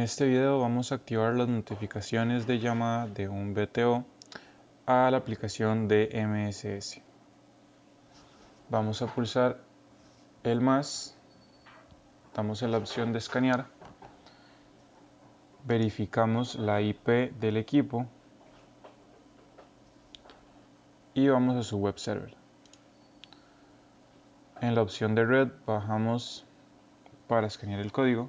este video vamos a activar las notificaciones de llamada de un VTO a la aplicación de MSS. Vamos a pulsar el más, damos en la opción de escanear, verificamos la IP del equipo y vamos a su web server. En la opción de red bajamos para escanear el código.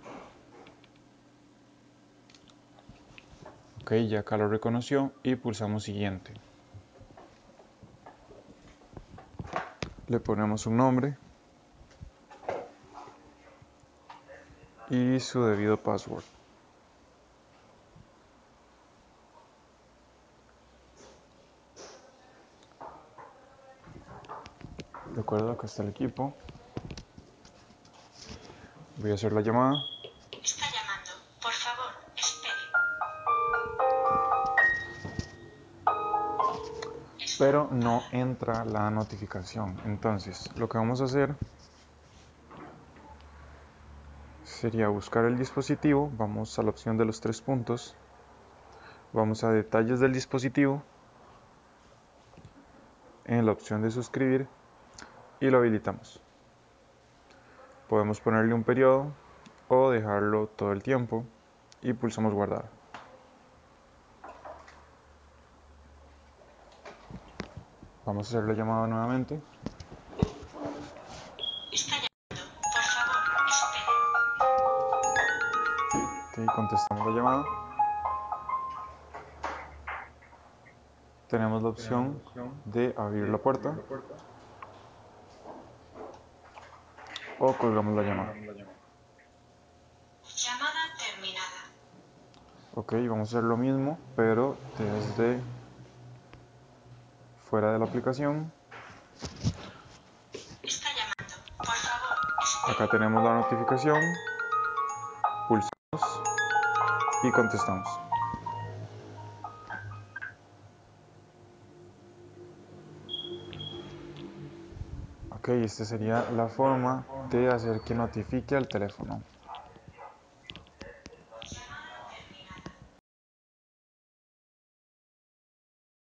Ok, ya acá lo reconoció y pulsamos siguiente. Le ponemos un nombre y su debido password. De acuerdo, acá está el equipo. Voy a hacer la llamada. Está llamando. Por favor, espere. Pero no entra la notificación. Entonces, lo que vamos a hacer sería buscar el dispositivo. Vamos a la opción de los 3 puntos. Vamos a detalles del dispositivo. En la opción de suscribir y lo habilitamos. Podemos ponerle un periodo o dejarlo todo el tiempo y pulsamos guardar. Vamos a hacer la llamada nuevamente. Está llamando. Por favor, espere. Ok, contestamos la llamada. Tenemos la opción de abrir la puerta o colgamos la llamada. Llamada terminada. Ok, vamos a hacer lo mismo, pero desde fuera de la aplicación. Está llamando. Por favor, espere. Acá tenemos la notificación. Pulsamos y contestamos. Ok, esta sería la forma de hacer que notifique al teléfono.